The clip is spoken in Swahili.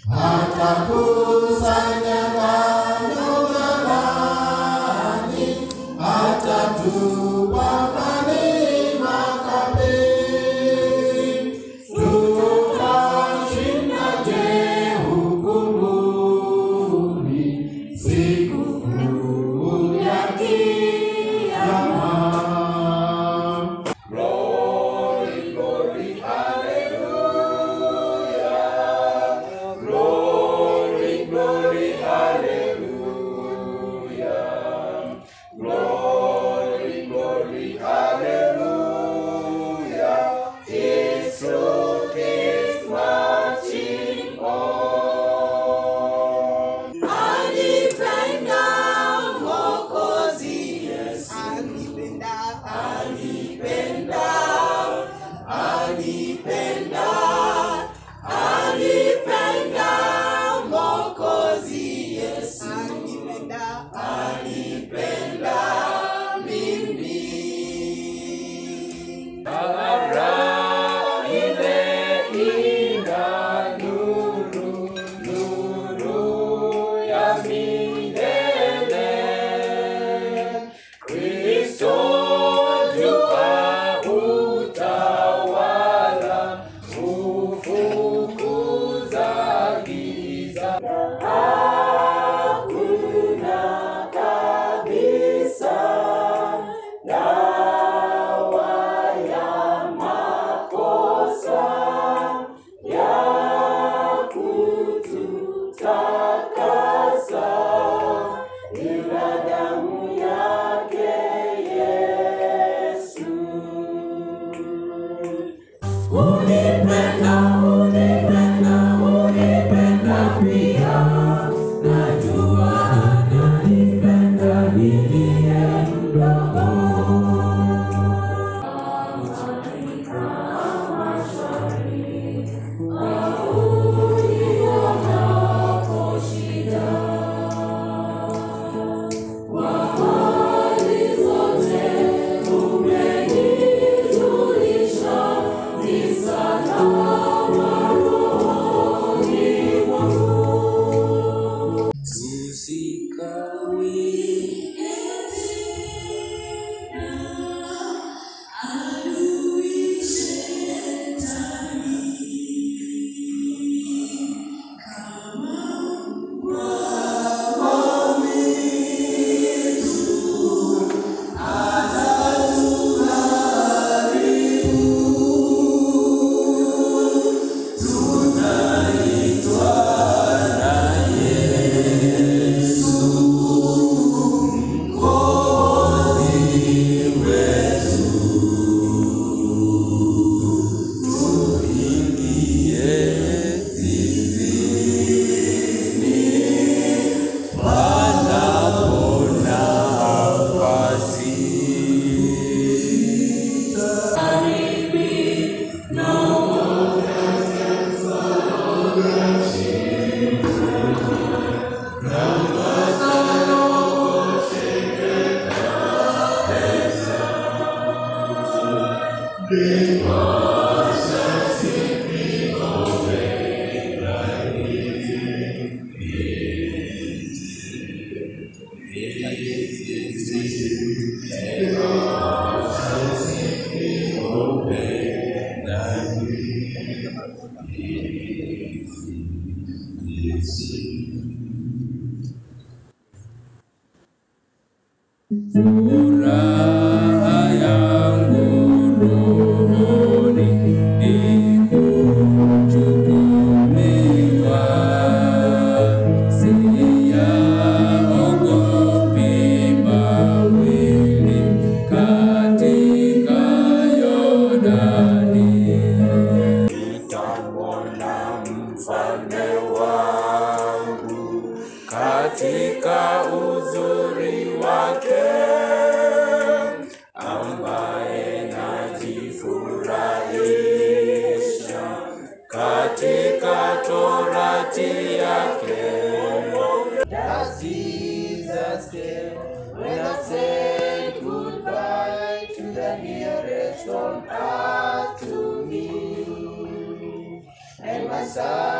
atakusanya ngano ghalani, atatupa kali makaburi. Tutashinda je hukumuni siku kuu ya Kiyama. Glory, glory, hallelujah. Glory, glory, hallelujah. Glory, glory, hallelujah. His truth is marching on. Alipenda Mwokozi Yesu. Alipenda Mwokozi Yesu. Alipenda mimi. Bara ile ina nuru, nuru ya milele. Kristo jua utawala, ufukuza giza. Hakuna kabisa dawa ya makosa ya kututakasa ila damu yake Yesu. Unipenda, unipenda, unipenda pia. Najua ananipenda niliye mdogo. Furaha yangu rohoni ni kuchukuliwa, siyaogopi mawimbi katika Yordani. Nitamwona mfalme wangu katika uzuri wake, ambaye najifurahisha katika torati yake. Does Jesus care when I say goodbye to the nearest on earth to me, and my son